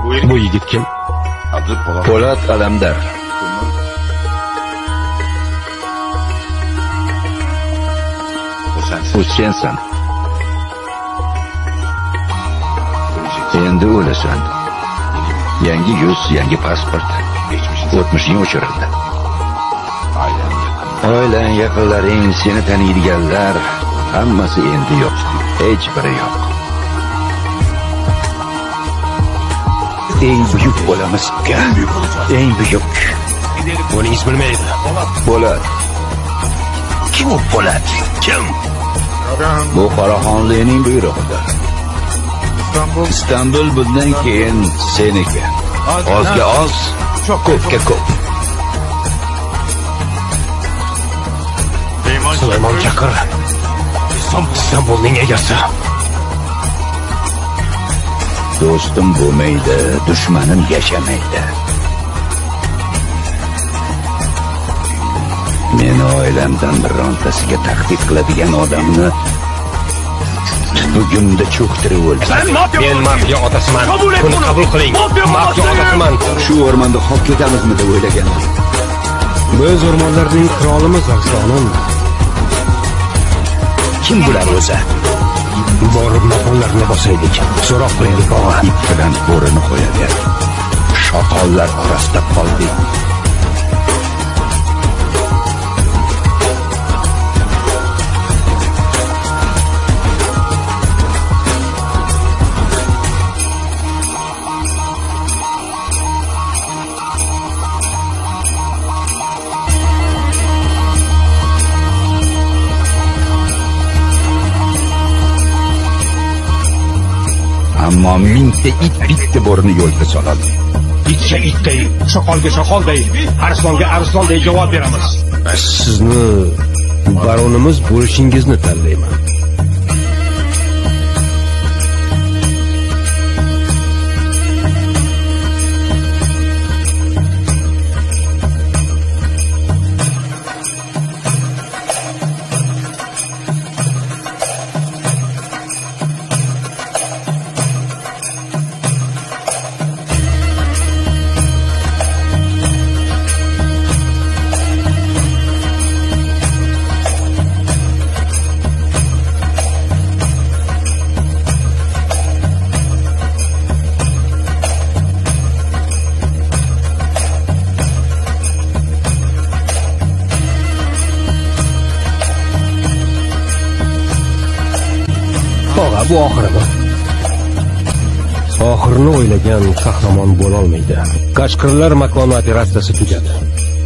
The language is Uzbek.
Bu yigit kim? Po'lat Alamdar. Bu sensan. Endi o'lasan. Yangi yuz, yangi pasport. O'tmishing o'chirildi. Oilang, yaqinlaring, seni taniydiganlar hammasi endi yo'q. Hech biri yo'q. Eng buyuk bo'lamiz. Eng buyuk. Buning ismi nima edi? Po'lat. Kim u Po'lat? Kim? Bu Qoraxonlikning buyrug'idir. İstanbul bundan keyin seniki. Ozga oz, ko'pga ko'p. Sulaymon chaqir. İstanbulning egasi. Do'stim bo'lmaydi, dushmanim yashamaydi. Meni oilamdan birontasiga tahdid qiladigan odamni bugunda cho'ktirib o'ldirdim. Men mafiya otasiman. Buni qabul qiling. Mafiya otasiman. Shu o'rmonda qolib ketamizmi deb o'ylagandim. Biz o'rmonlarning qirolimiz Arstonim. Kim bular o'zi? Borib makonlarni bosaylik. So'roq qilaylik og'a. Ip bilan bo'rini qo'yaver. Shoqollar orasida qoldik. Ammo mingta it bitta bo'rini yo'lga soladi. Itga itday, shoqolga shoqolday, arslonga arslonday javob beramiz. Sizni baronimiz bo'lishingizni tanlayman. Bu oxirimi? Oxirini o'ylagan qahramon bo'la olmaydi. Qashqirlar makoni operatsiyasi tugadi.